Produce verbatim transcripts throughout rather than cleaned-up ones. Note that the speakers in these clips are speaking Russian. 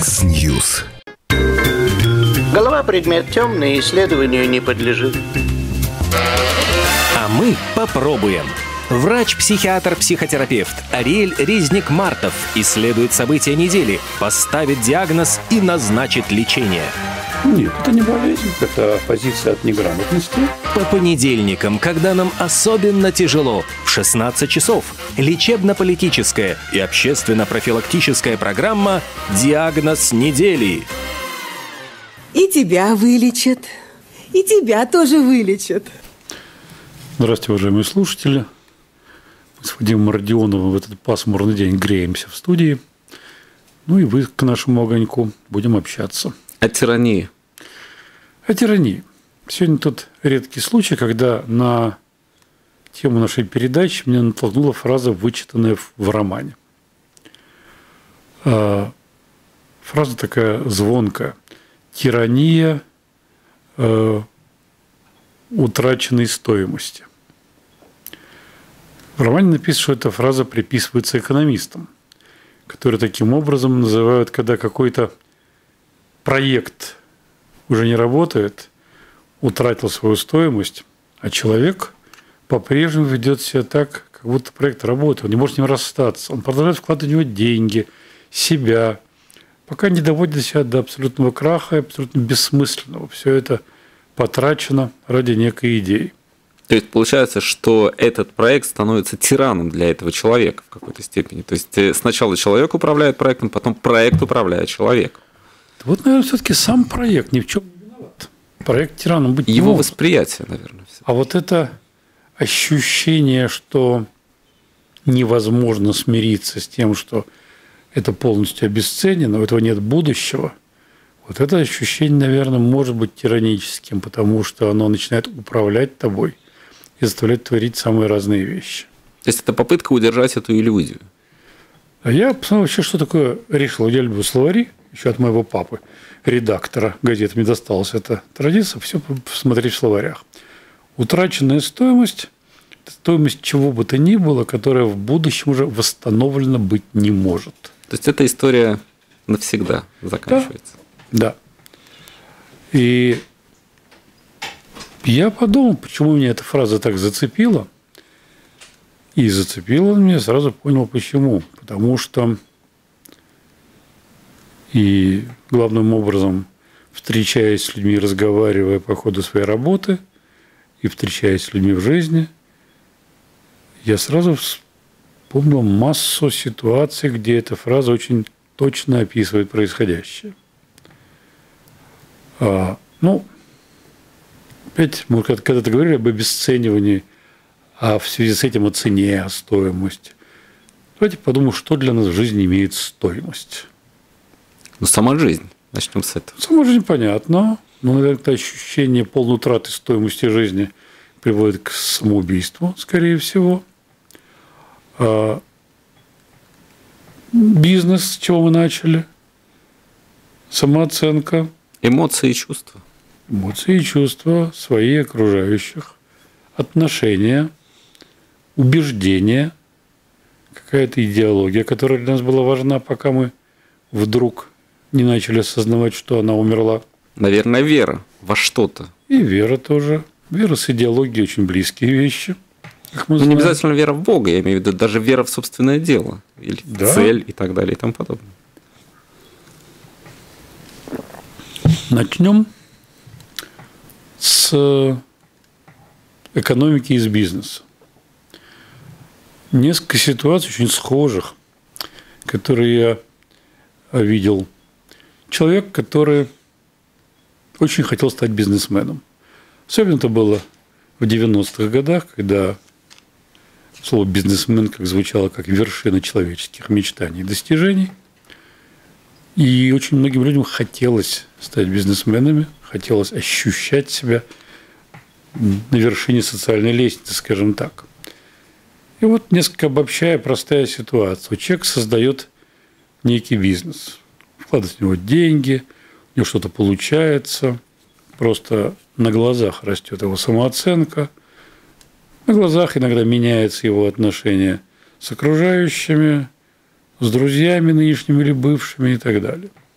Яндекс.Ньюс. Голова предмет темный, исследованию не подлежит. А мы попробуем. Врач-психиатр-психотерапевт Ариэль Резник-Мартов исследует события недели, поставит диагноз и назначит лечение. Нет, это не болезнь, это позиция от неграмотности. По понедельникам, когда нам особенно тяжело, в шестнадцать часов лечебно-политическая и общественно-профилактическая программа «Диагноз недели». И тебя вылечат, и тебя тоже вылечат. Здравствуйте, уважаемые слушатели. Мы с Вадимом Родионовым в этот пасмурный день греемся в студии. Ну и вы к нашему огоньку будем общаться. О тирании. О тирании. Сегодня тут редкий случай, когда на тему нашей передачи меня натолкнула фраза, вычитанная в романе. Фраза такая звонкая. Тирания э, утраченной стоимости. В романе написано, что эта фраза приписывается экономистам, которые таким образом называют, когда какой-то проект уже не работает, утратил свою стоимость, а человек по-прежнему ведет себя так, как будто проект работает, он не может с ним расстаться, он продолжает вкладывать в него деньги, себя, пока не доводит себя до абсолютного краха и абсолютно бессмысленного. Все это потрачено ради некой идеи. То есть получается, что этот проект становится тираном для этого человека в какой-то степени. То есть сначала человек управляет проектом, потом проект управляет человеком. Вот, наверное, все-таки сам проект ни в чем не виноват. Проект тираном быть не Его может. восприятие, наверное. А вот это ощущение, что невозможно смириться с тем, что это полностью обесценено, у этого нет будущего, вот это ощущение, наверное, может быть тираническим, потому что оно начинает управлять тобой и заставлять творить самые разные вещи. То есть это попытка удержать эту иллюзию. А я посмотрел вообще, что такое решил. Я люблю словари, еще от моего папы, редактора газеты, мне досталась эта традиция, все посмотреть в словарях. Утраченная стоимость – стоимость чего бы то ни было, которая в будущем уже восстановлена быть не может. То есть эта история навсегда заканчивается. Да. Да. И я подумал, почему меня эта фраза так зацепила. И зацепила меня, сразу понял, почему. Потому что и главным образом, встречаясь с людьми, разговаривая по ходу своей работы, и встречаясь с людьми в жизни, я сразу вспомнил массу ситуаций, где эта фраза очень точно описывает происходящее. А, ну, опять мы когда-то говорили об обесценивании, а в связи с этим о цене, о стоимости. Давайте подумаем, что для нас в жизни имеет стоимость. Ну, сама жизнь. Начнем с этого. Сама жизнь понятно, но, наверное, это ощущение полной утраты стоимости жизни приводит к самоубийству, скорее всего. А бизнес, с чего мы начали, самооценка. Эмоции и чувства. Эмоции и чувства свои окружающих, отношения, убеждения, какая-то идеология, которая для нас была важна, пока мы вдруг не начали осознавать, что она умерла. Наверное, вера во что-то. И вера тоже. Вера с идеологией очень близкие вещи. Как мы ну, знаем. не обязательно вера в Бога, я имею в виду даже вера в собственное дело, или в да. цель и так далее и тому подобное. Начнем с экономики и с бизнеса. Несколько ситуаций очень схожих, которые я видел. Человек, который очень хотел стать бизнесменом. Особенно это было в девяностых годах, когда слово «бизнесмен» как звучало как вершина человеческих мечтаний и достижений. И очень многим людям хотелось стать бизнесменами, хотелось ощущать себя на вершине социальной лестницы, скажем так. И вот, несколько обобщая, простая ситуация. Человек создает некий бизнес, вкладывает в него деньги, у него что-то получается, просто на глазах растет его самооценка, на глазах иногда меняется его отношение с окружающими, с друзьями нынешними или бывшими и так далее.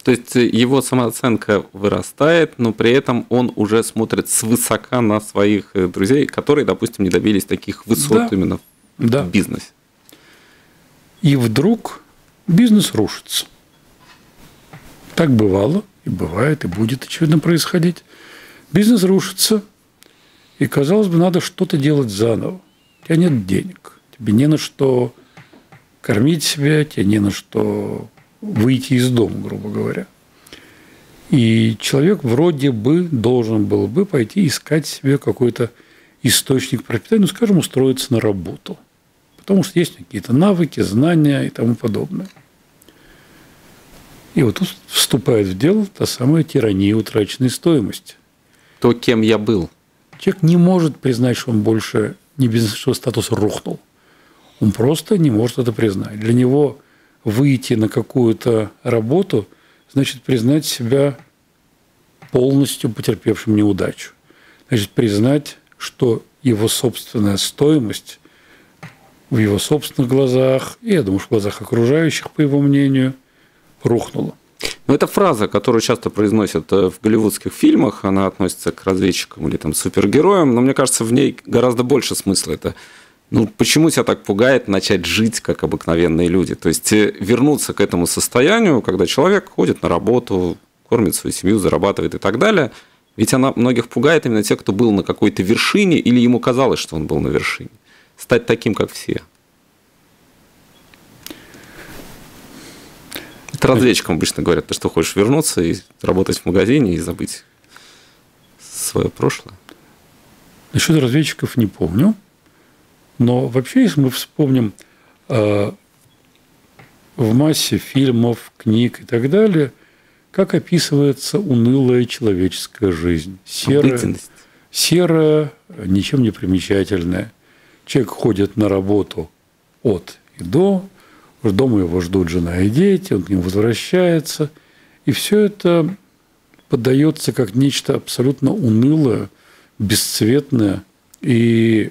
То есть его самооценка вырастает, но при этом он уже смотрит свысока на своих друзей, которые, допустим, не добились таких высот, да, именно да. в бизнесе. И вдруг бизнес рушится. Так бывало, и бывает, и будет, очевидно, происходить. Бизнес рушится, и, казалось бы, надо что-то делать заново. У тебя нет денег, тебе не на что кормить себя, тебе не на что выйти из дома, грубо говоря. И человек вроде бы должен был бы пойти искать себе какой-то источник пропитания, ну, скажем, устроиться на работу. Потому что есть какие-то навыки, знания и тому подобное. И вот тут вступает в дело та самая тирания утраченной стоимости. То, кем я был. Человек не может признать, что он больше не бизнес, что статус рухнул. Он просто не может это признать. Для него выйти на какую-то работу значит признать себя полностью потерпевшим неудачу. Значит, признать, что его собственная стоимость в его собственных глазах, и, я думаю, в глазах окружающих, по его мнению, рухнула. Но это фраза, которую часто произносят в голливудских фильмах, она относится к разведчикам или там, супергероям, но мне кажется, в ней гораздо больше смысла. Это ну, почему тебя так пугает начать жить, как обыкновенные люди? То есть вернуться к этому состоянию, когда человек ходит на работу, кормит свою семью, зарабатывает и так далее. Ведь она многих пугает именно тех, кто был на какой-то вершине, или ему казалось, что он был на вершине. Стать таким, как все. Это разведчикам обычно говорят, ты что, хочешь вернуться и работать в магазине и забыть свое прошлое? Насчет разведчиков не помню. Но вообще, если мы вспомним э, в массе фильмов, книг и так далее, как описывается унылая человеческая жизнь. Серая, серая, ничем не примечательная. Человек ходит на работу от и до, дома его ждут жена и дети, он к ним возвращается. И все это подается как нечто абсолютно унылое, бесцветное и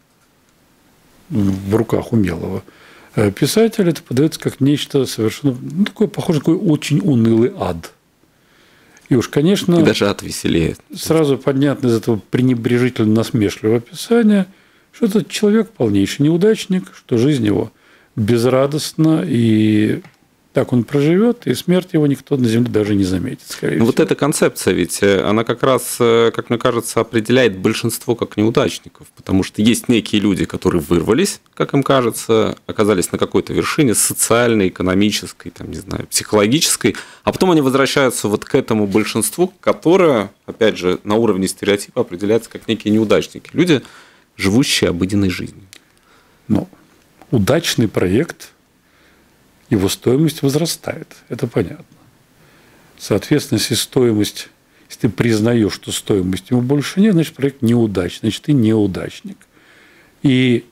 в руках умелого писателя это подается как нечто совершенно, ну, такое, похоже, такой очень унылый ад. И уж, конечно, и даже ад веселее. Сразу понятно из этого пренебрежительно-насмешливого описания, что этот человек полнейший неудачник, что жизнь его безрадостна, и так он проживет, и смерть его никто на земле даже не заметит, скорее всего. Вот эта концепция ведь, она как раз, как мне кажется, определяет большинство как неудачников, потому что есть некие люди, которые вырвались, как им кажется, оказались на какой-то вершине социальной, экономической, там, не знаю, психологической, а потом они возвращаются вот к этому большинству, которое, опять же, на уровне стереотипа определяется как некие неудачники. Люди, живущие обыденной жизнью. Ну, удачный проект, его стоимость возрастает, это понятно. Соответственно, если стоимость, если ты признаешь, что стоимость ему больше нет, значит, проект неудачный, значит, ты неудачник. И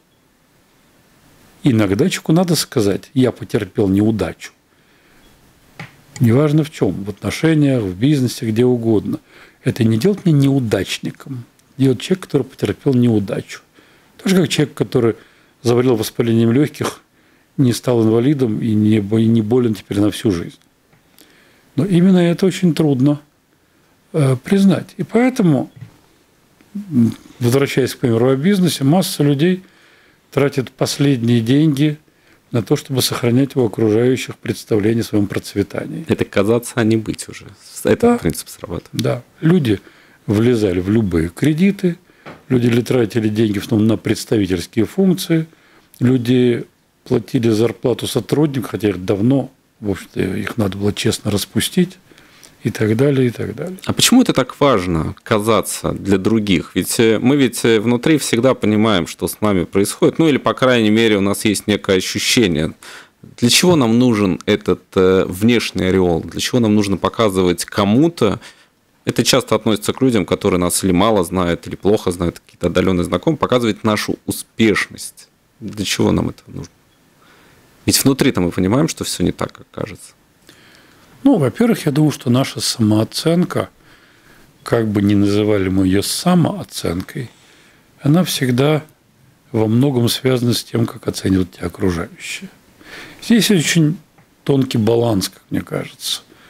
иногда человеку надо сказать, я потерпел неудачу. Неважно в чем, в отношениях, в бизнесе, где угодно. Это не делает меня неудачником, делает человек, который потерпел неудачу. Так же, как человек, который заболел воспалением легких, не стал инвалидом и не, и не болен теперь на всю жизнь. Но именно это очень трудно э, признать. И поэтому, возвращаясь к примеру о бизнесе, масса людей тратит последние деньги на то, чтобы сохранять у окружающих представление о своем процветании. Это казаться, а не быть уже. Это да, принцип срабатывает. Да. Люди влезали в любые кредиты, люди тратили деньги в основном на представительские функции, люди платили зарплату сотрудникам, хотя их давно, в общем-то, их надо было честно распустить, и так далее, и так далее. А почему это так важно казаться для других? Ведь мы ведь внутри всегда понимаем, что с нами происходит, ну или, по крайней мере, у нас есть некое ощущение. Для чего нам нужен этот внешний ореол? Для чего нам нужно показывать кому-то? Это часто относится к людям, которые нас или мало знают, или плохо знают, какие-то отдаленные знакомые, показывать нашу успешность. Для чего нам это нужно? Ведь внутри-то мы понимаем, что все не так, как кажется. Ну, во-первых, я думаю, что наша самооценка, как бы ни называли мы ее самооценкой, она всегда во многом связана с тем, как оценивают тебя окружающие. Здесь очень тонкий баланс, как мне кажется.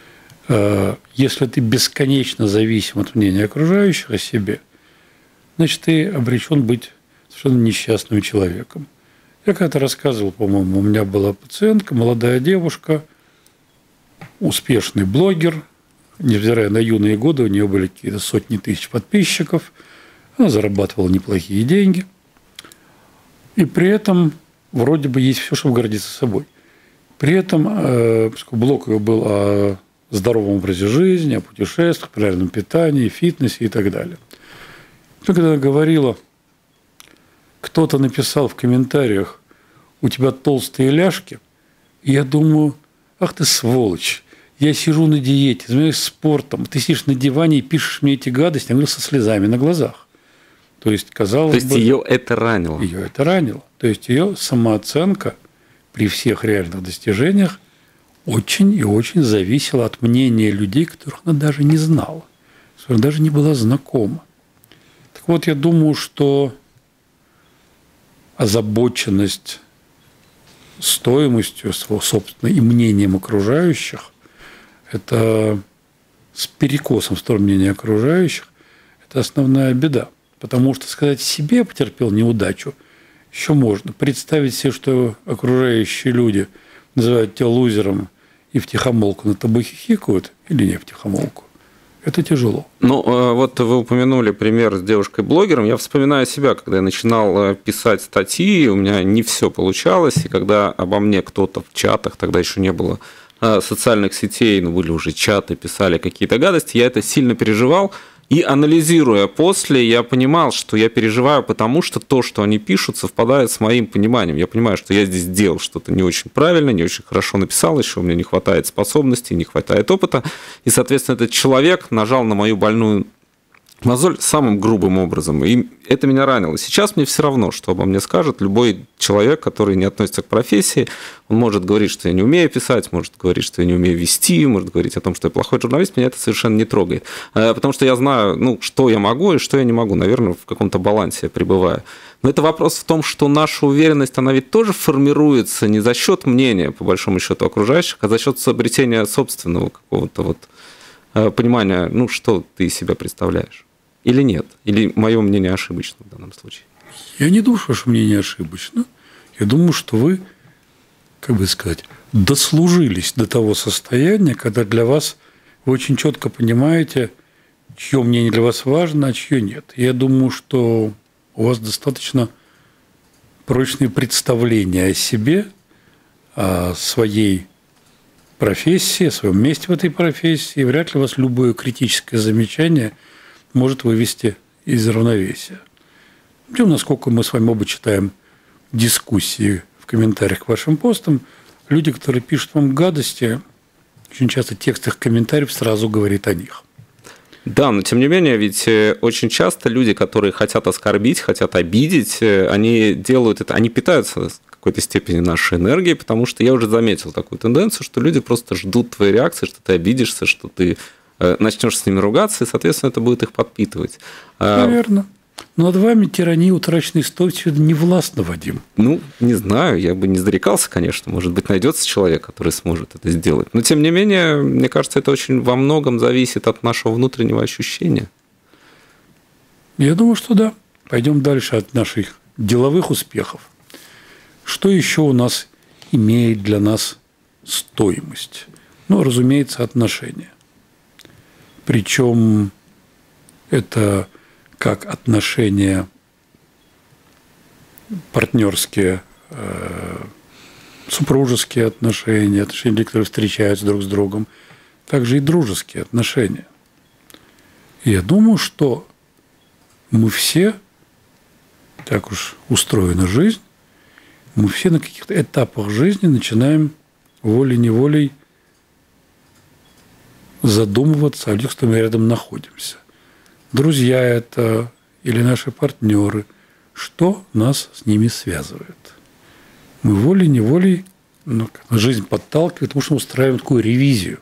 Если ты бесконечно зависим от мнения окружающих о себе, значит, ты обречен быть совершенно несчастным человеком. Я когда-то рассказывал, по-моему, у меня была пациентка, молодая девушка, успешный блогер, невзирая на юные годы, у нее были какие-то сотни тысяч подписчиков, она зарабатывала неплохие деньги, и при этом вроде бы есть все, чтобы гордиться собой. При этом блог ее был о здоровом образе жизни, о путешествиях, правильном питании, фитнесе и так далее. Когда она говорила, кто-то написал в комментариях: у тебя толстые ляжки, и я думаю, ах ты сволочь, я сижу на диете, занимаюсь спортом, ты сидишь на диване и пишешь мне эти гадости, я говорю, со слезами на глазах. То есть, казалось бы... То есть, ее это ранило? Ее это ранило. То есть, ее самооценка при всех реальных достижениях очень и очень зависела от мнения людей, которых она даже не знала, с которыми даже не была знакома. Так вот, я думаю, что озабоченность стоимостью своего собственного и мнением окружающих – это с перекосом в сторону мнения окружающих – это основная беда. Потому что сказать себе «я потерпел неудачу» еще можно. Представить себе, что окружающие люди называют тебя лузером и втихомолку над тобой хихикают или не втихомолку. Это тяжело. Ну, вот вы упомянули пример с девушкой-блогером. Я вспоминаю себя, когда я начинал писать статьи, у меня не все получалось, и когда обо мне кто-то в чатах, тогда еще не было социальных сетей, но были уже чаты, писали какие-то гадости, я это сильно переживал. И анализируя после, я понимал, что я переживаю, потому что то, что они пишут, совпадает с моим пониманием. Я понимаю, что я здесь сделал что-то не очень правильно, не очень хорошо написал, еще у меня не хватает способностей, не хватает опыта. И, соответственно, этот человек нажал на мою больную мозоль самым грубым образом. И это меня ранило. Сейчас мне все равно, что обо мне скажет любой человек, который не относится к профессии. Он может говорить, что я не умею писать, может говорить, что я не умею вести, может говорить о том, что я плохой журналист. Меня это совершенно не трогает. Потому что я знаю, ну, что я могу и что я не могу. Наверное, в каком-то балансе я пребываю. Но это вопрос в том, что наша уверенность, она ведь тоже формируется не за счет мнения, по большому счету, окружающих, а за счет обретения собственного какого-то вот понимания, ну, что ты из себя представляешь. Или нет? Или мое мнение ошибочно в данном случае? Я не думаю, что ваше мнение ошибочно. Я думаю, что вы, как бы сказать, дослужились до того состояния, когда для вас вы очень четко понимаете, чье мнение для вас важно, а чье нет. Я думаю, что у вас достаточно прочные представления о себе, о своей профессии, о своем месте в этой профессии. И вряд ли у вас любое критическое замечание может вывести из равновесия. Причем, насколько мы с вами оба читаем дискуссии в комментариях к вашим постам, люди, которые пишут вам гадости, очень часто текст их комментариев сразу говорит о них. Да, но тем не менее, ведь очень часто люди, которые хотят оскорбить, хотят обидеть, они делают это, они питаются в какой-то степени нашей энергией, потому что я уже заметил такую тенденцию, что люди просто ждут твоей реакции, что ты обидишься, что ты начнешь с ними ругаться, и, соответственно, это будет их подпитывать. Наверное. Но над вами тирания утраченной стойкости не властна, Вадим. Ну, не знаю, я бы не зарекался, конечно. Может быть, найдется человек, который сможет это сделать. Но, тем не менее, мне кажется, это очень во многом зависит от нашего внутреннего ощущения. Я думаю, что да. Пойдем дальше от наших деловых успехов. Что еще у нас имеет для нас стоимость? Ну, разумеется, отношения. Причем это как отношения партнерские, супружеские отношения, отношения людей, которые встречаются друг с другом, также и дружеские отношения. И я думаю, что мы все, так уж устроена жизнь, мы все на каких-то этапах жизни начинаем волей-неволей задумываться о людях, с которыми рядом находимся. Друзья это или наши партнеры, что нас с ними связывает. Мы волей-неволей, ну, жизнь подталкивает, потому что мы устраиваем такую ревизию.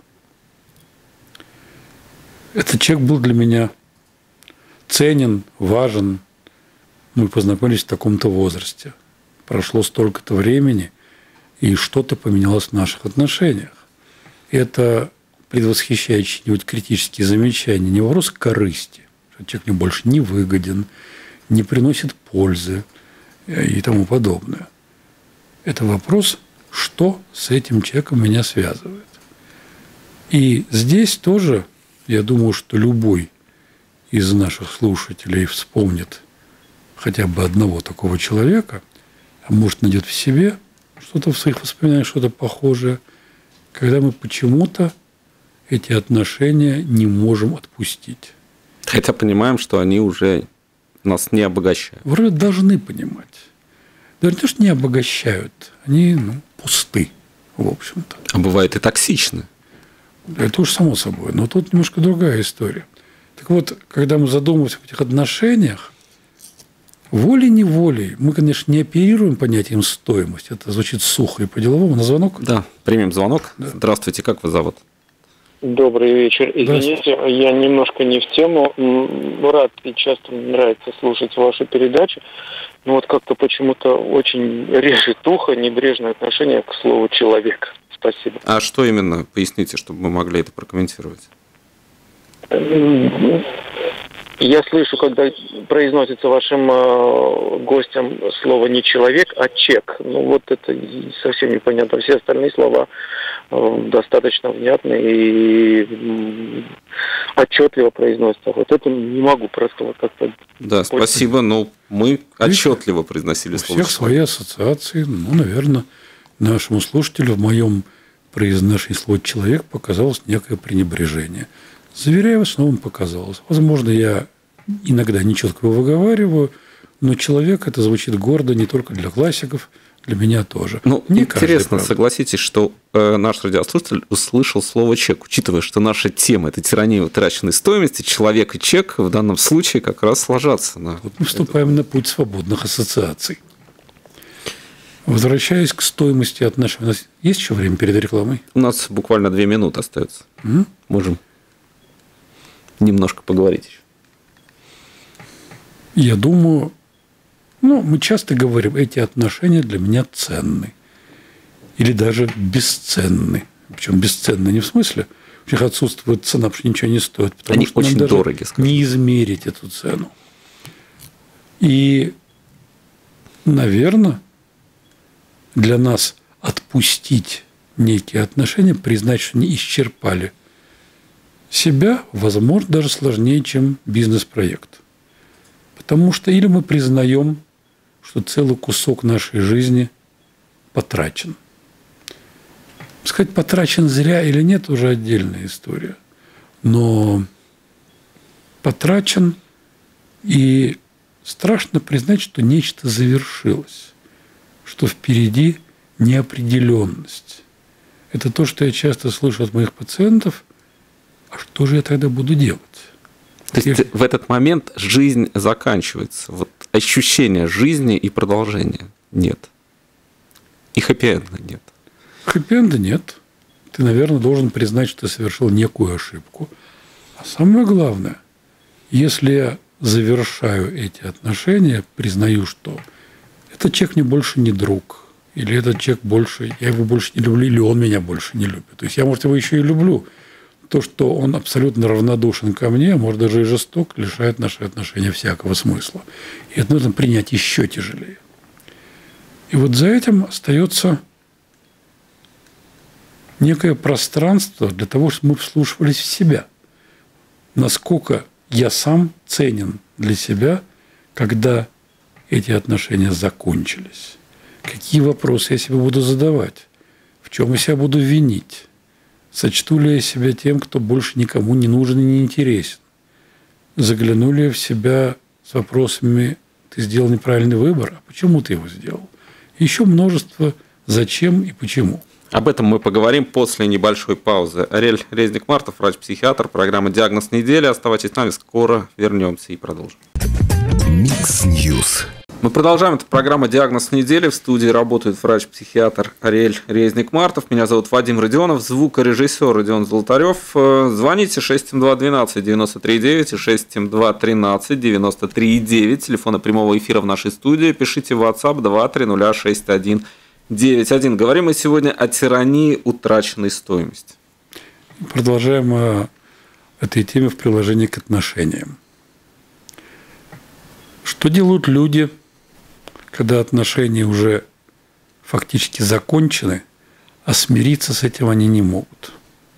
Этот человек был для меня ценен, важен. Мы познакомились в таком-то возрасте. Прошло столько-то времени, и что-то поменялось в наших отношениях. И это предвосхищая чьи-нибудь критические замечания, не вопрос корысти, что человек мне больше не выгоден, не приносит пользы и тому подобное. Это вопрос, что с этим человеком меня связывает. И здесь тоже, я думаю, что любой из наших слушателей вспомнит хотя бы одного такого человека, а может, найдет в себе что-то в своих воспоминаниях, что-то похожее, когда мы почему-то эти отношения не можем отпустить. Хотя понимаем, что они уже нас не обогащают. Вроде должны понимать. Даже не то, что не обогащают, они ну, пусты, в общем-то. А бывает и токсичны. Это уж само собой. Но тут немножко другая история. Так вот, когда мы задумываемся в этих отношениях, волей-неволей мы, конечно, не оперируем понятием стоимость. Это звучит сухо и по-деловому. На звонок? Да, примем звонок. Да. Здравствуйте, как вас зовут? Добрый вечер. Извините, я немножко не в тему. Рад и часто мне нравится слушать ваши передачи. Но вот как-то почему-то очень режет ухо небрежное отношение к слову «человек». Спасибо. А что именно? Поясните, чтобы мы могли это прокомментировать. Я слышу, когда произносится вашим э, гостям слово не человек, а чек. Ну вот это совсем непонятно. Все остальные слова э, достаточно внятны и э, отчетливо произносятся. Вот это не могу просто как-то... Да, спасибо, но мы отчетливо произносили У слово. всех свои ассоциации. Ну, наверное, нашему слушателю в моем произношении слова «человек» показалось некое пренебрежение. Заверяю вас, снова показалось. Возможно, я иногда нечетко его выговариваю, но человек это звучит гордо не только для классиков, для меня тоже. Ну, не интересно, каждый, согласитесь, что э, наш радиослушатель услышал слово «чек», учитывая, что наша тема – это тирания утраченной стоимости, человек и чек в данном случае как раз ложатся на… Вот мы вступаем на путь свободных ассоциаций. Возвращаясь к стоимости отношений. У нас есть еще время перед рекламой? У нас буквально две минуты остается. М? Можем немножко поговорить еще. Я думаю, ну, мы часто говорим, эти отношения для меня ценны. Или даже бесценны. Причем бесценны не в смысле, у них отсутствует цена, потому что ничего не стоит. Потому Они что очень нам даже дороги, скажем. не измерить эту цену. И, наверное, для нас отпустить некие отношения, признать, что не исчерпали себя, возможно, даже сложнее, чем бизнес-проект. Потому что или мы признаем, что целый кусок нашей жизни потрачен. Сказать, потрачен зря или нет, уже отдельная история. Но потрачен, и страшно признать, что нечто завершилось, что впереди неопределенность. Это то, что я часто слышу от моих пациентов. А что же я тогда буду делать? То есть Я... в этот момент жизнь заканчивается. Вот ощущения жизни и продолжения нет. И хэппи-энда нет. Хэппи-энда нет. Ты, наверное, должен признать, что ты совершил некую ошибку. А самое главное, если я завершаю эти отношения, признаю, что этот человек мне больше не друг, или этот человек больше, я его больше не люблю, или он меня больше не любит. То есть я, может, его еще и люблю. То, что он абсолютно равнодушен ко мне, может, даже и жесток, лишает наши отношения всякого смысла. И это нужно принять еще тяжелее. И вот за этим остается некое пространство для того, чтобы мы вслушивались в себя. Насколько я сам ценен для себя, когда эти отношения закончились. Какие вопросы я себе буду задавать, в чем я себя буду винить. Сочту ли я себя тем, кто больше никому не нужен и не интересен? Загляну ли я в себя с вопросами, ты сделал неправильный выбор, а почему ты его сделал? Еще множество зачем и почему. Об этом мы поговорим после небольшой паузы. Ариэль Резник-Мартов, врач-психиатр, программа «Диагноз недели». Оставайтесь с нами, скоро вернемся и продолжим. Микс Ньюс. Мы продолжаем. Это программа «Диагноз недели». В студии работает врач-психиатр Ариэль Резник-Мартов. Меня зовут Вадим Родионов, звукорежиссер Родион Золотарев. Звоните шесть семь два двенадцать девяносто три девять и шесть семь два тринадцать девяносто три девять. Телефоны прямого эфира в нашей студии. Пишите в WhatsApp два три ноль шесть один девять один. Говорим мы сегодня о тирании утраченной стоимости. Продолжаем о этой теме в приложении к отношениям. Что делают люди, когда отношения уже фактически закончены, а смириться с этим они не могут?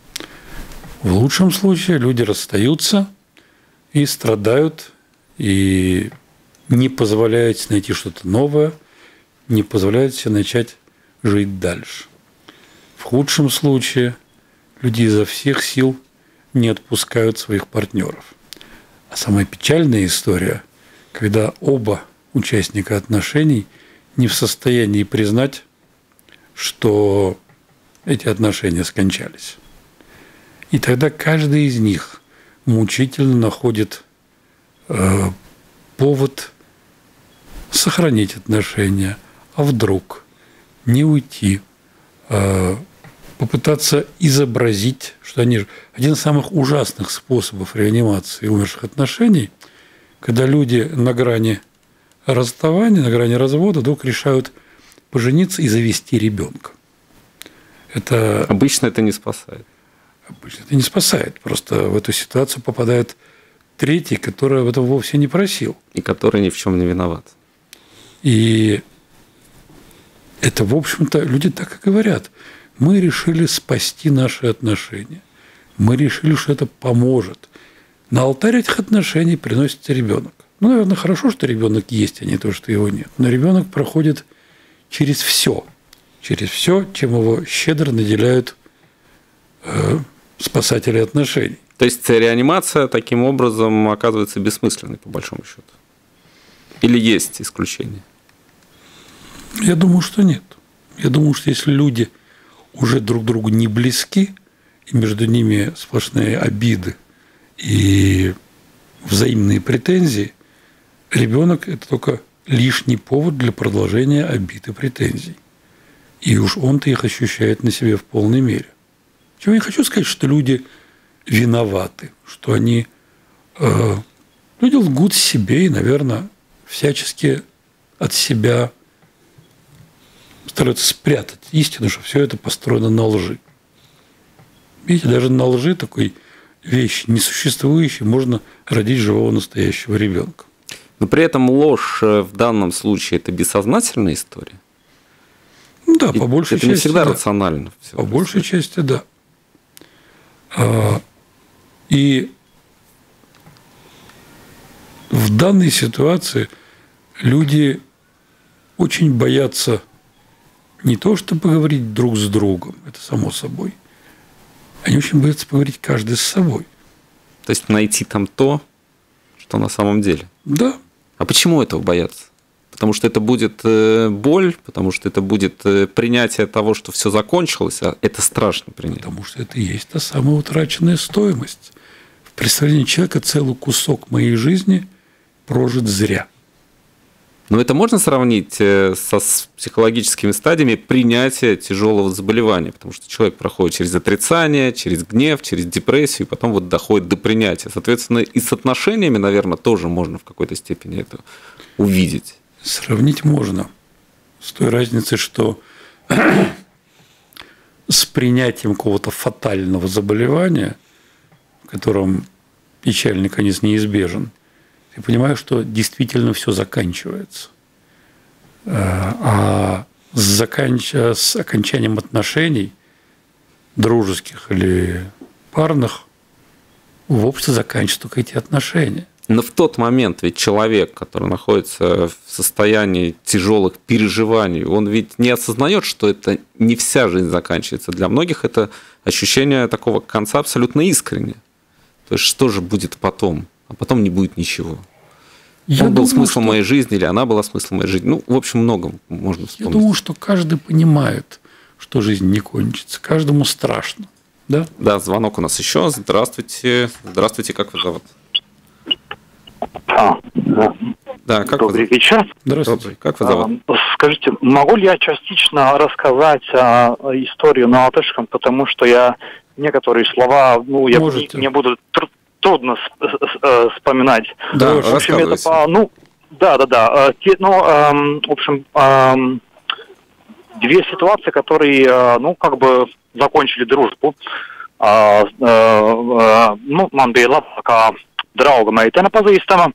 В лучшем случае люди расстаются и страдают, и не позволяют себе найти что-то новое, не позволяют себе начать жить дальше. В худшем случае люди изо всех сил не отпускают своих партнеров. А самая печальная история, когда оба участника отношений не в состоянии признать, что эти отношения скончались. И тогда каждый из них мучительно находит э, повод сохранить отношения, а вдруг не уйти, э, попытаться изобразить, что они... Один из самых ужасных способов реанимации умерших отношений, когда люди на грани расставания, на грани развода вдруг решают пожениться и завести ребенка. Это... Обычно это не спасает. Обычно это не спасает. Просто в эту ситуацию попадает третий, который об этом вовсе не просил. И который ни в чем не виноват. И это, в общем-то, люди так и говорят. Мы решили спасти наши отношения. Мы решили, что это поможет. На алтарь этих отношений приносится ребенок. Ну, наверное, хорошо, что ребенок есть, а не то, что его нет. Но ребенок проходит через все. Через все, чем его щедро наделяют э, спасатели отношений. То есть реанимация таким образом оказывается бессмысленной, по большому счету? Или есть исключения? Я думаю, что нет. Я думаю, что если люди уже друг другу не близки, и между ними сплошные обиды и взаимные претензии, ребенок – это только лишний повод для продолжения обид и претензий. И уж он-то их ощущает на себе в полной мере. Я не хочу сказать, что люди виноваты, что они э, люди лгут себе и, наверное, всячески от себя стараются спрятать истину, что все это построено на лжи. Видите, даже на лжи такой вещи несуществующей можно родить живого настоящего ребенка. Но при этом ложь в данном случае – это бессознательная история? Да, по большей это части. Это не всегда да. рационально. По большей части, да. И в данной ситуации люди очень боятся не то, что поговорить друг с другом, это само собой. Они очень боятся поговорить каждый с собой. То есть найти там то, что на самом деле. Да. А почему этого боятся? Потому что это будет боль, потому что это будет принятие того, что все закончилось, а это страшно принять. Потому что это и есть та самая утраченная стоимость. В представлении человека целый кусок моей жизни прожит зря. Но это можно сравнить со психологическими стадиями принятия тяжелого заболевания, потому что человек проходит через отрицание, через гнев, через депрессию, и потом вот доходит до принятия. Соответственно, и с отношениями, наверное, тоже можно в какой-то степени это увидеть. Сравнить можно. С той разницей, что с принятием какого-то фатального заболевания, в котором печальный конец неизбежен, ты понимаешь, что действительно все заканчивается. А с, заканч... с окончанием отношений, дружеских или парных, в обществе заканчиваются только эти отношения. Но в тот момент ведь человек, который находится в состоянии тяжелых переживаний, он ведь не осознает, что это не вся жизнь заканчивается. Для многих это ощущение такого конца абсолютно искреннее. То есть что же будет потом? А потом не будет ничего. Я Он думаю, был смыслом что... моей жизни, или она была смыслом моей жизни. Ну, в общем, много можно вспомнить. Я думаю, что каждый понимает, что жизнь не кончится. Каждому страшно. Да? Да, звонок у нас еще. Здравствуйте. Здравствуйте, как вас зовут? А, да. Да, как Добрый вы... вечер. Здравствуйте. Добрый. Как вас зовут? А, скажите, могу ли я частично рассказать а, историю на латышском, потому что я некоторые слова, ну, я не, не буду тр- трудно вспоминать. Да, в общем, это по, ну, да, да, да. Те, ну, эм, в общем, эм, две ситуации, которые, э, ну, как бы закончили дружбу. Uh, uh, uh, nu, man bija labākā drauga meitene pazīstama.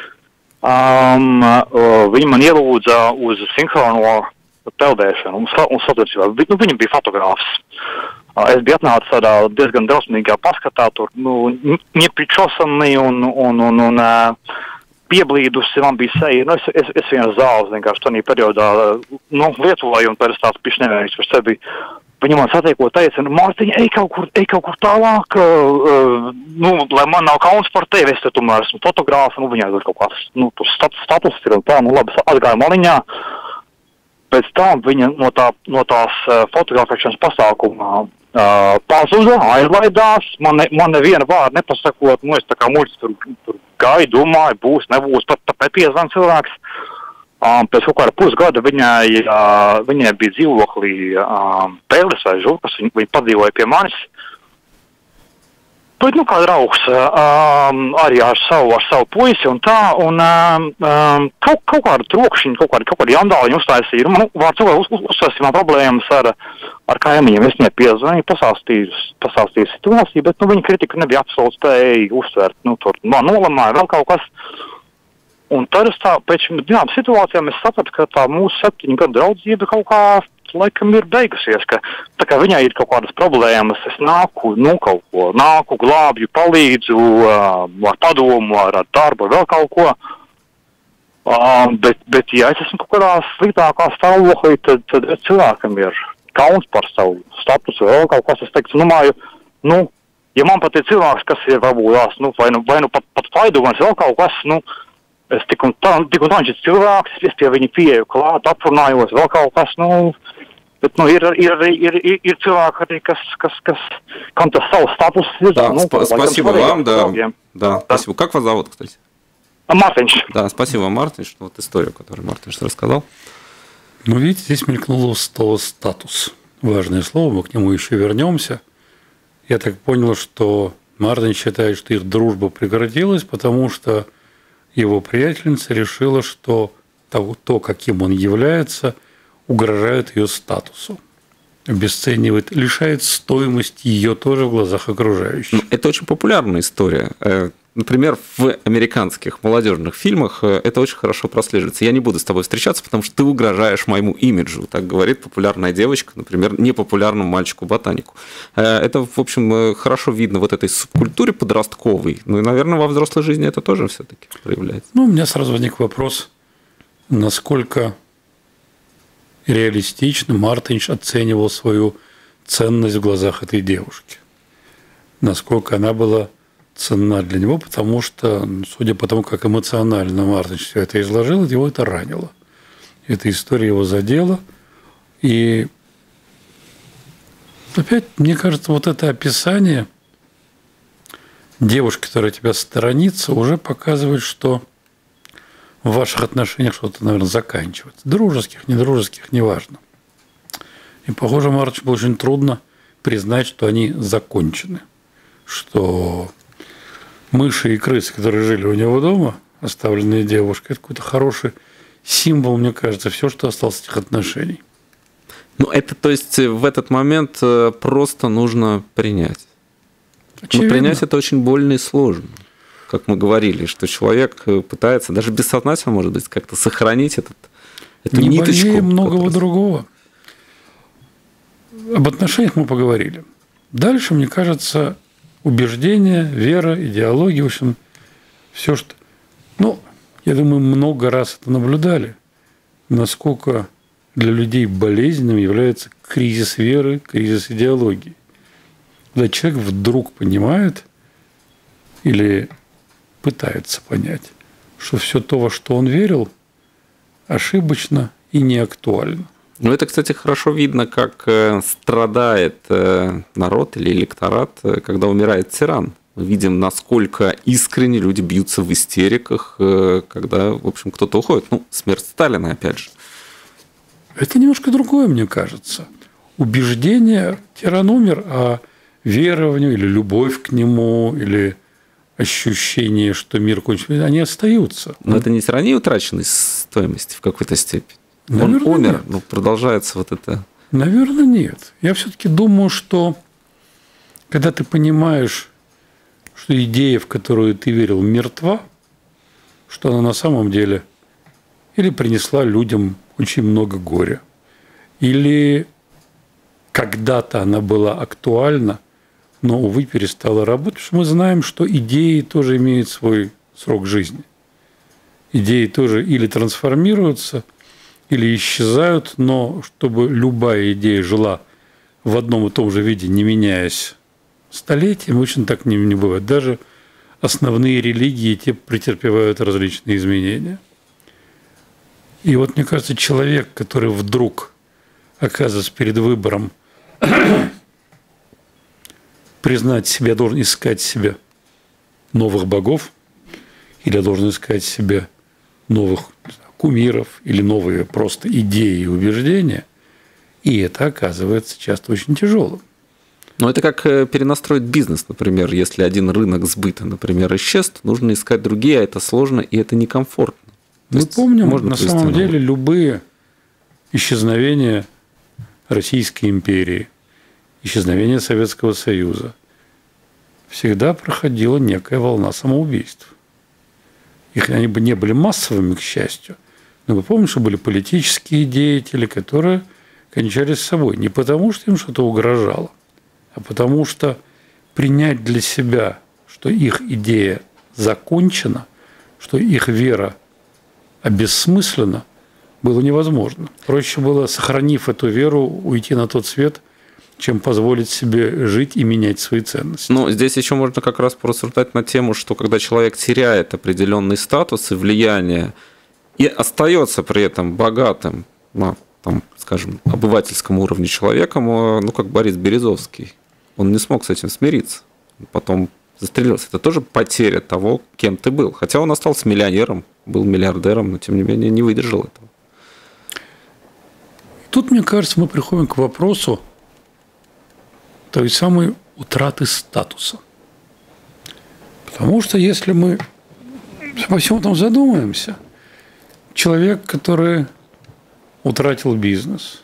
Um, uh, viņa man ielūdza uz sinhrono peldēšanu un, un sacensībām. Nu, viņa bija fotogrāfs. Uh, es biju atnācis tādā diezgan drausmīgā paskatā, tur nu, ņepričosami un, un, un, un uh, pieblīdusi man bija seja. Nu, es, es, es vienas zāles vienkārši tādā periodā nu, lietoju un pēc tās pišķi nevērīgs par sevi. Viņa man satieko teica, nu, Mārtiņ, ej kaut kur, ej kaut kur tālāk, uh, nu, lai man nav kauns par tevi, es te tomēr esmu fotogrāfa, nu, viņai tur kaut kāds, nu, tur stat, status ir un tā, nu, labi, atgāja maliņā. Pēc tam viņa no, tā, no tās uh, fotografēšanas pasākumā uh, pazuda, aizlaidās, man, ne, man neviena vārda nepasakot, nu, es tā kā muļķis tur, tur gāju, domāju, būs, nebūs, pat tāpēc piezvan cilvēks. Um, pēc kaut kāda pusgada viņai, uh, viņai bija dzīvoklī um, pēles vai žurkas, viņa, viņa padzīvoja pie manis. Bet, nu, kā draugs, um, arī ar savu, ar savu puisi un tā, un um, kaut, kaut kādu trokšņu, kaut kādu, kaut kādu jandāliņu uztaisīju. Nu, var cilvēku uz, uz, uztaisīju man problēmas ar, ar kaimiņiem, es viņai piezvanīju, pasāstīju, pasāstīju situāciju, bet, nu, viņa kritika nebija absolūti spējīga uztvert, nu, tur man nolamāja vēl kaut kas. Un tad es tā, pēc šīm divām situācijām es sapratu, ka tā mūsu septiņu gadu draudzība kaut kā laikam ir beigusies, ka tā kā viņai ir kaut kādas problēmas, es nāku, nu kaut ko, nāku, glābju, palīdzu, uh, ar padomu, ar, ar darbu, vēl kaut ko. Uh, bet, bet, ja es esmu kaut kādā sliktākā stāvoklī, tad, tad cilvēkam ir kauns par savu statusu, vēl kaut kas, es teiktu, nu māju, nu, ja man pat ir cilvēks, kas ir varbūt, nu, vai nu, vai nu pat, pat faidumans, vēl kaut kas, nu, es tik un tā, tik un tā viņš ir cilvēks, es pie viņa pieeju klāt, aprunājos, vēl kaut kas, nu, bet, nu, ir, ir, ir, ir, ir cilvēki arī, kas, kas, kas, kam tas savs status ir. Да, ну, сп- спасибо вам, да, да, да, спасибо. Как вас зовут, кстати? Мартинш. Да, спасибо вам, Мартинш, вот историю, которую Мартинш рассказал. Ну, видите, здесь мелькнуло слово «статус». Важное слово, мы к нему еще вернемся. Я так понял, что Мартин считает, что их дружба прекратилась, потому что его приятельница решила, что то, каким он является, угрожает ее статусу, обесценивает, лишает стоимости ее тоже в глазах окружающих. Это очень популярная история. Например, в американских молодежных фильмах это очень хорошо прослеживается. Я не буду с тобой встречаться, потому что ты угрожаешь моему имиджу. Так говорит популярная девочка, например, непопулярному мальчику-ботанику. Это, в общем, хорошо видно вот этой субкультуре подростковой. Ну и, наверное, во взрослой жизни это тоже все-таки проявляется. Ну, у меня сразу возник вопрос, насколько реалистично Мартинш оценивал свою ценность в глазах этой девушки. Насколько она была ценна для него, потому что, судя по тому, как эмоционально Мартинш все это изложил, его это ранило. Эта история его задела. И опять, мне кажется, вот это описание девушки, которая тебя сторонится, уже показывает, что в ваших отношениях что-то, наверное, заканчивается. Дружеских, недружеских, неважно. И, похоже, Мартиншу было очень трудно признать, что они закончены. Что мыши и крысы, которые жили у него дома, оставленные девушкой, это какой-то хороший символ, мне кажется, все, что осталось от этих отношений. Ну, это, то есть, в этот момент просто нужно принять. Очевидно. Но принять это очень больно и сложно. Как мы говорили, что человек пытается, даже бессознательно, может быть, как-то сохранить этот, эту не ниточку. Не многого другого. Об отношениях мы поговорили. Дальше, мне кажется, убеждения, вера, идеология, в общем, все, что... Ну, я думаю, много раз это наблюдали, насколько для людей болезненным является кризис веры, кризис идеологии. Когда человек вдруг понимает или пытается понять, что все то, во что он верил, ошибочно и не актуально. Ну, это, кстати, хорошо видно, как страдает народ или электорат, когда умирает тиран. Мы видим, насколько искренне люди бьются в истериках, когда, в общем, кто-то уходит. Ну, смерть Сталина, опять же. Это немножко другое, мне кажется. Убеждение, тиран умер, а вера в него или любовь к нему, или ощущение, что мир кончен, они остаются. Но это не тирания утраченной стоимости в какой-то степени. Наверное, он умер, нет. но продолжается вот это... Наверное, нет. Я все-таки думаю, что когда ты понимаешь, что идея, в которую ты верил, мертва, что она на самом деле или принесла людям очень много горя, или когда-то она была актуальна, но, увы, перестала работать, потому что мы знаем, что идеи тоже имеют свой срок жизни. Идеи тоже или трансформируются, или исчезают, но чтобы любая идея жила в одном и том же виде, не меняясь столетиями, очень так не, не бывает. Даже основные религии те претерпевают различные изменения. И вот, мне кажется, человек, который вдруг оказывается перед выбором признать себя, должен искать себе новых богов, или должен искать себе новых кумиров, или новые просто идеи и убеждения, и это оказывается часто очень тяжелым. Но это как перенастроить бизнес, например. Если один рынок сбыта, например, исчез, нужно искать другие, а это сложно и это некомфортно. Мы помним, на самом деле, любые исчезновения Российской империи, исчезновения Советского Союза, всегда проходила некая волна самоубийств. Их они бы не были массовыми, к счастью, но вы помните, что были политические деятели, которые кончались собой не потому, что им что-то угрожало, а потому что принять для себя, что их идея закончена, что их вера обессмыслена, было невозможно. Проще было, сохранив эту веру, уйти на тот свет, чем позволить себе жить и менять свои ценности. Ну, здесь еще можно как раз порассуждать на тему, что когда человек теряет определенный статус и влияние и остается при этом богатым, на, там, скажем, обывательском уровне человеком, ну, как Борис Березовский, он не смог с этим смириться. Потом застрелился. Это тоже потеря того, кем ты был. Хотя он остался миллионером, был миллиардером, но, тем не менее, не выдержал этого. Тут, мне кажется, мы приходим к вопросу той самой утраты статуса. Потому что если мы во всем этом задумаемся, человек, который утратил бизнес,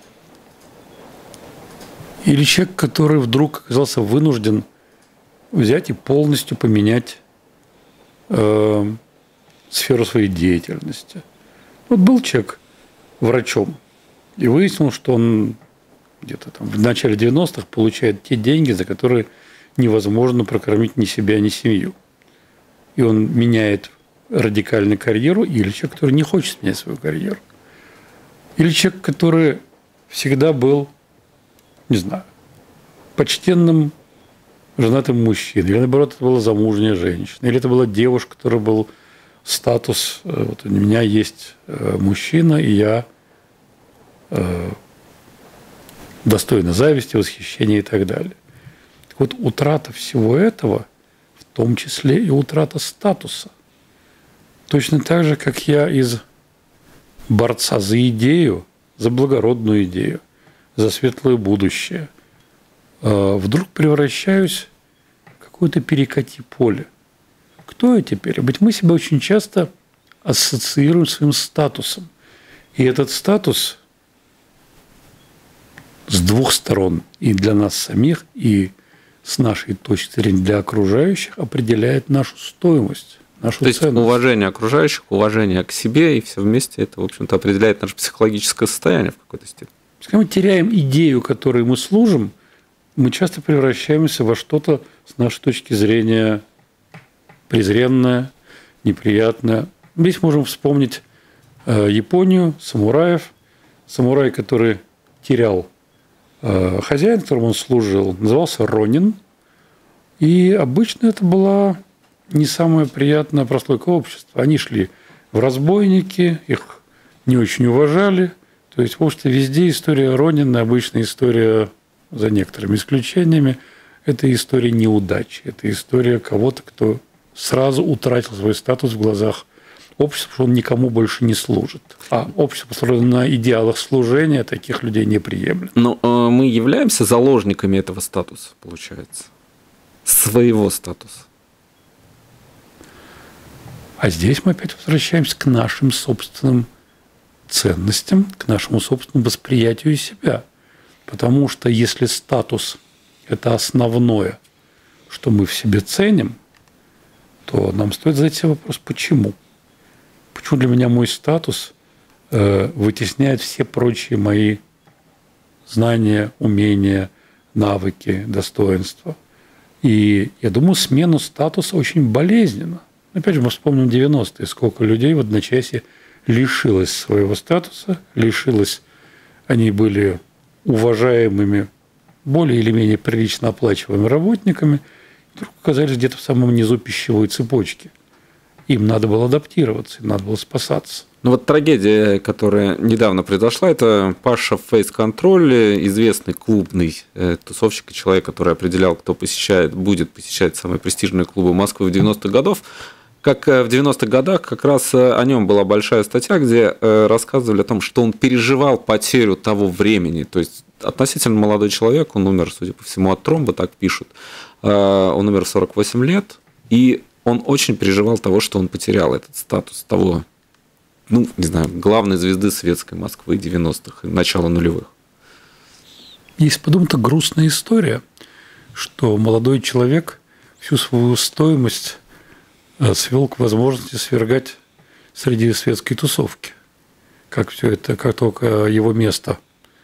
или человек, который вдруг оказался вынужден взять и полностью поменять э, сферу своей деятельности. Вот был человек врачом, и выяснил, что он где-то там в начале девяностых получает те деньги, за которые невозможно прокормить ни себя, ни семью. И он меняет радикально карьеру, или человек, который не хочет менять свою карьеру. Или человек, который всегда был, не знаю, почтенным женатым мужчиной, или наоборот, это была замужняя женщина, или это была девушка, которая был статус, вот у меня есть мужчина, и я достойна зависти, восхищения и так далее. Так вот, утрата всего этого, в том числе и утрата статуса, точно так же, как я из борца за идею, за благородную идею, за светлое будущее, вдруг превращаюсь в какое-то перекати поле. Кто я теперь? Ведь мы себя очень часто ассоциируем с своим статусом. И этот статус с двух сторон, и для нас самих, и с нашей точки зрения для окружающих, определяет нашу стоимость, нашу То есть ценность. Уважение окружающих, уважение к себе, и все вместе это, в общем-то, определяет наше психологическое состояние в какой-то степени. Когда мы теряем идею, которой мы служим, мы часто превращаемся во что-то, с нашей точки зрения, презренное, неприятное. Здесь можем вспомнить Японию, самураев. Самурай, который терял хозяин, которому он служил, назывался ронин. И обычно это была не самая приятная прослойка общества. Они шли в разбойники, их не очень уважали. То есть, в общем-то, везде история ронина, обычная история, за некоторыми исключениями, это история неудачи. Это история кого-то, кто сразу утратил свой статус в глазах общества, потому что он никому больше не служит. А общество, построено на идеалах служения, таких людей не приемлет. Но э, мы являемся заложниками этого статуса, получается. Своего статуса. А здесь мы опять возвращаемся к нашим собственным ценностям, к нашему собственному восприятию себя. Потому что если статус это основное, что мы в себе ценим, то нам стоит задать себе вопрос, почему? Почему для меня мой статус э, вытесняет все прочие мои знания, умения, навыки, достоинства? И я думаю, смена статуса очень болезненна. Опять же, мы вспомним девяностые, сколько людей в одночасье лишилось своего статуса, лишилось, они были уважаемыми, более или менее прилично оплачиваемыми работниками, вдруг оказались где-то в самом низу пищевой цепочки. Им надо было адаптироваться, им надо было спасаться. Ну вот трагедия, которая недавно произошла, это Паша Face Control, известный клубный э, тусовщик и человек, который определял, кто посещает, будет посещать самые престижные клубы Москвы в девяностых годах. Как в девяностых годах как раз о нем была большая статья, где рассказывали о том, что он переживал потерю того времени. То есть относительно молодой человек, он умер, судя по всему, от тромба, так пишут. Он умер в сорок восемь лет, и он очень переживал того, что он потерял этот статус того, ну, не знаю, главной звезды светской Москвы девяностых, начала нулевых. Есть подумать-то грустная история, что молодой человек всю свою стоимость свел к возможности свергать среди светской тусовки. Как все это, как только его место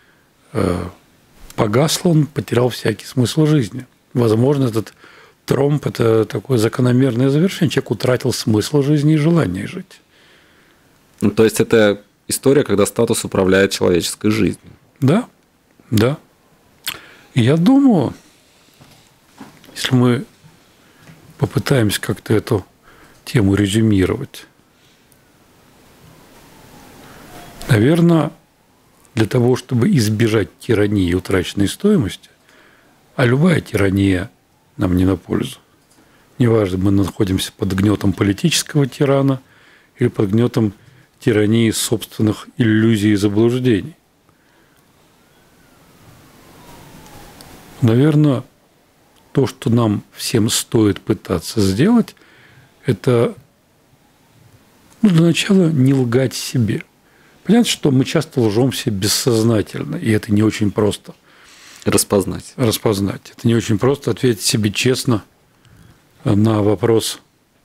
погасло, он потерял всякий смысл жизни. Возможно, этот тромб – это такое закономерное завершение. Человек утратил смысл жизни и желание жить. Ну, то есть, это история, когда статус управляет человеческой жизнью. Да, да. И я думаю, если мы попытаемся как-то эту тему резюмировать, наверное, для того, чтобы избежать тирании и утраченной стоимости, а любая тирания нам не на пользу. Неважно, мы находимся под гнетом политического тирана или под гнетом тирании собственных иллюзий и заблуждений. Наверное, то, что нам всем стоит пытаться сделать, это, ну, для начала не лгать себе. Понятно, что мы часто лжем себе бессознательно, и это не очень просто. Распознать. Распознать. Это не очень просто ответить себе честно на вопрос,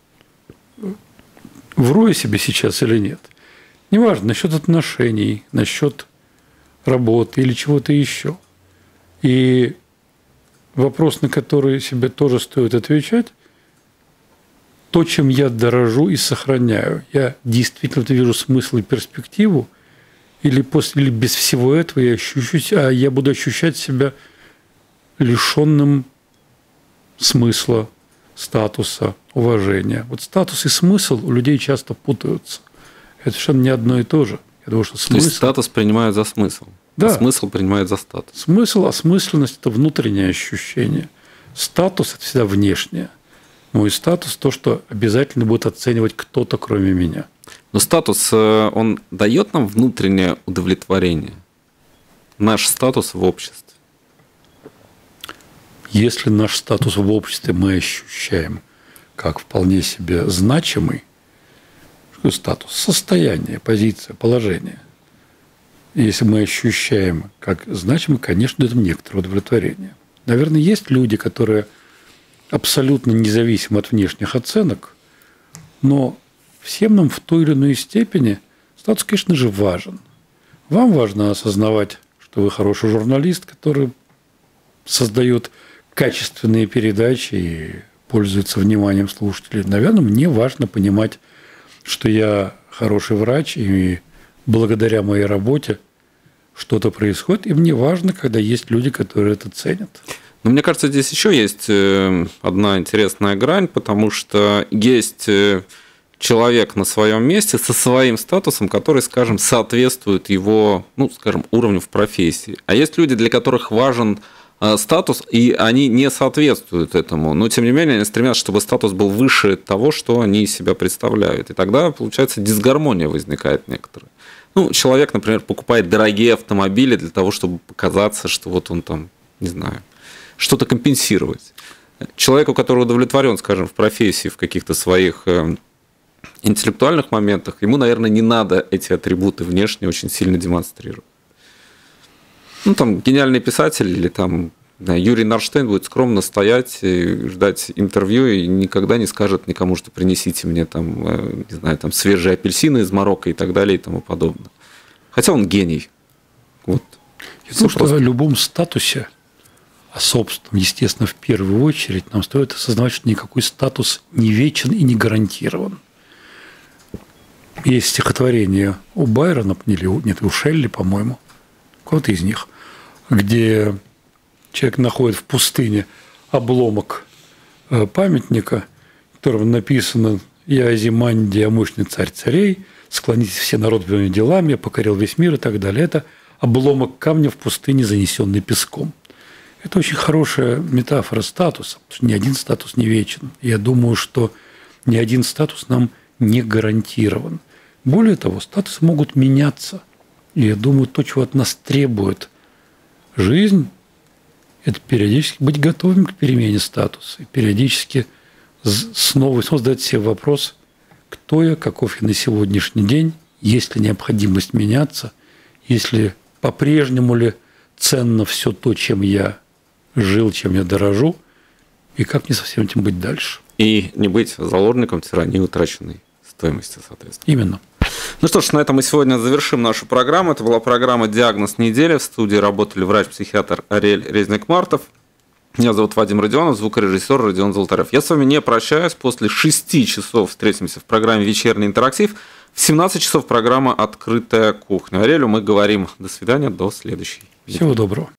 вру я себе сейчас или нет. Неважно, насчет отношений, насчет работы или чего-то еще. И вопрос, на который себе тоже стоит отвечать, то, чем я дорожу и сохраняю, я действительно вижу смысл и перспективу, или после, или без всего этого я ощущусь, а я буду ощущать себя лишенным смысла, статуса, уважения. Вот статус и смысл у людей часто путаются. Это совершенно не одно и то же. Я думаю, что смысл... То есть статус принимают за смысл, да. А смысл принимают за статус. Смысл, осмысленность – это внутреннее ощущение. Статус – это всегда внешнее. Мой статус – то, что обязательно будет оценивать кто-то, кроме меня. Но статус, он дает нам внутреннее удовлетворение? Наш статус в обществе? Если наш статус в обществе мы ощущаем как вполне себе значимый, что статус? Состояние, позиция, положение. Если мы ощущаем как значимый, конечно, это некоторое удовлетворение. Наверное, есть люди, которые абсолютно независимы от внешних оценок, но всем нам в той или иной степени статус, конечно же, важен. Вам важно осознавать, что вы хороший журналист, который создает качественные передачи и пользуется вниманием слушателей. Наверное, мне важно понимать, что я хороший врач, и благодаря моей работе что-то происходит, и мне важно, когда есть люди, которые это ценят. Но мне кажется, здесь еще есть одна интересная грань, потому что есть человек на своем месте со своим статусом, который, скажем, соответствует его, ну, скажем, уровню в профессии. А есть люди, для которых важен статус, и они не соответствуют этому. Но, тем не менее, они стремятся, чтобы статус был выше того, что они из себя представляют. И тогда, получается, дисгармония возникает некоторая. Ну, человек, например, покупает дорогие автомобили для того, чтобы показаться, что вот он там, не знаю, что-то компенсировать. Человеку, который удовлетворен, скажем, в профессии, в каких-то своих интеллектуальных моментах, ему, наверное, не надо эти атрибуты внешне очень сильно демонстрировать. Ну, там, гениальный писатель или там Да, Юрий Нарштейн будет скромно стоять и ждать интервью и никогда не скажет никому, что принесите мне там, не знаю, там свежие апельсины из Марокко и так далее и тому подобное. Хотя он гений. Вот. Я думаю, что в любом статусе, а собственном, естественно, в первую очередь, нам стоит осознавать, что никакой статус не вечен и не гарантирован. Есть стихотворение у Байрона, или нет, у Шелли, по-моему, кого-то из них, где человек находит в пустыне обломок памятника, в котором написано «Я Азимандия, я мощный царь царей, склонитесь все народы своими делами, я покорил весь мир» и так далее. Это обломок камня в пустыне, занесенный песком. Это очень хорошая метафора статуса, потому что ни один статус не вечен. Я думаю, что ни один статус нам не гарантирован. Более того, статусы могут меняться. И я думаю, то, чего от нас требует жизнь, это периодически быть готовым к перемене статуса. И периодически снова задать себе вопрос, кто я, каков я на сегодняшний день, есть ли необходимость меняться, есть ли по-прежнему ли ценно все то, чем я жил, чем я дорожу, и как мне со всем этим быть дальше. И не быть заложником тирании утраченной стоимости, соответственно. Именно. Ну что ж, на этом мы сегодня завершим нашу программу. Это была программа «Диагноз недели». В студии работали врач-психиатр Ариэль Резник-Мартов. Меня зовут Вадим Родионов, звукорежиссер Родион Золотарев. Я с вами не прощаюсь. После шести часов встретимся в программе «Вечерний интерактив». В семнадцать часов программа «Открытая кухня». Ариэлю мы говорим до свидания, до следующей. Всего доброго.